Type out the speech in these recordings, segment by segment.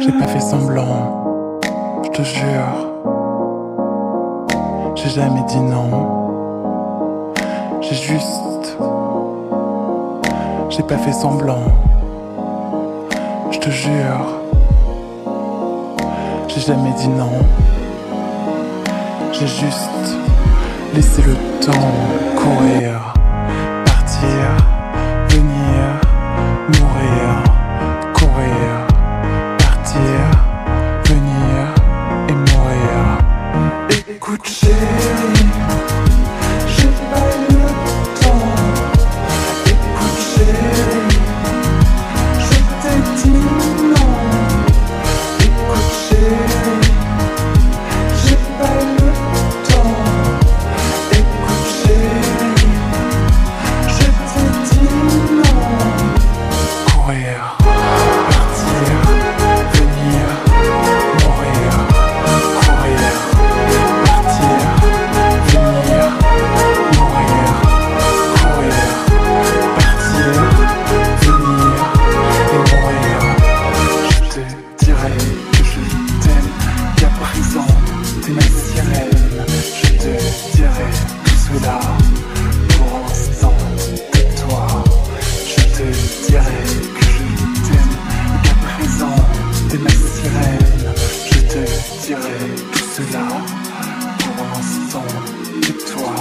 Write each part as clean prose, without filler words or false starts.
J'ai pas fait semblant, je te jure. J'ai jamais dit non. J'ai pas fait semblant, je te jure. J'ai jamais dit non. J'ai juste laissé le temps courir, partir, venir, mourir, courir, partir, venir et mourir. Écoute chérie, j'ai pas eu le temps. Écoute chérie, je t'ai dit non. Écoute chérie, j'ai pas eu le temps. Écoute chérie, je t'ai dit non. Courir, partir, venir, mourir, courir, partir, venir, mourir, courir, partir, venir et mourir. Je te dirai que je t'aime, qu'à présent t'es ma sirène. Je te dirai tout cela pour l'instant de toi. Je te dirai que je t'aime, qu'à présent t'es ma sirène. Je te dirai tout cela pour l'instant de toi.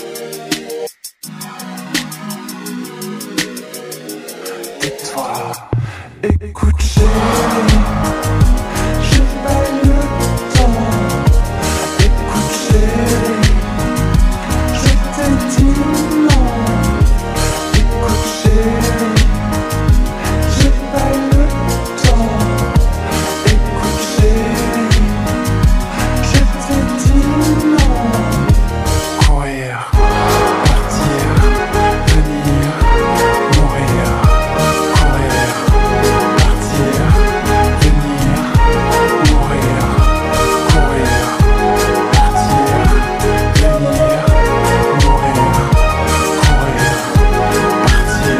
Tais-toi. Écoute chérie, j'ai pas eu le temps. Écoute chérie, je t'ai dit non. Écoute chérie, j'ai pas eu le temps. Écoute chérie, je t'ai dit non. Courir, partir, venir, mourir, courir, partir, venir, mourir, courir, partir, venir, mourir, courir, partir,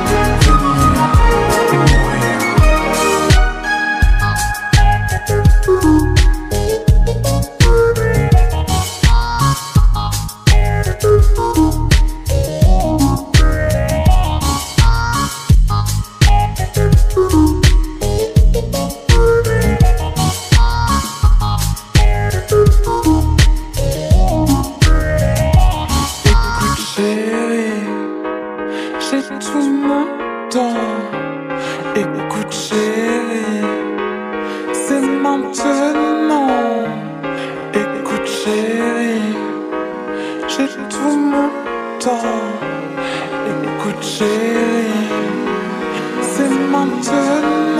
venir et mourir. Écoute chérie, j'ai tout mon temps. Écoute chérie, c'est maintenant. Écoute chérie, j'ai tout mon temps. Écoute chérie, c'est maintenant.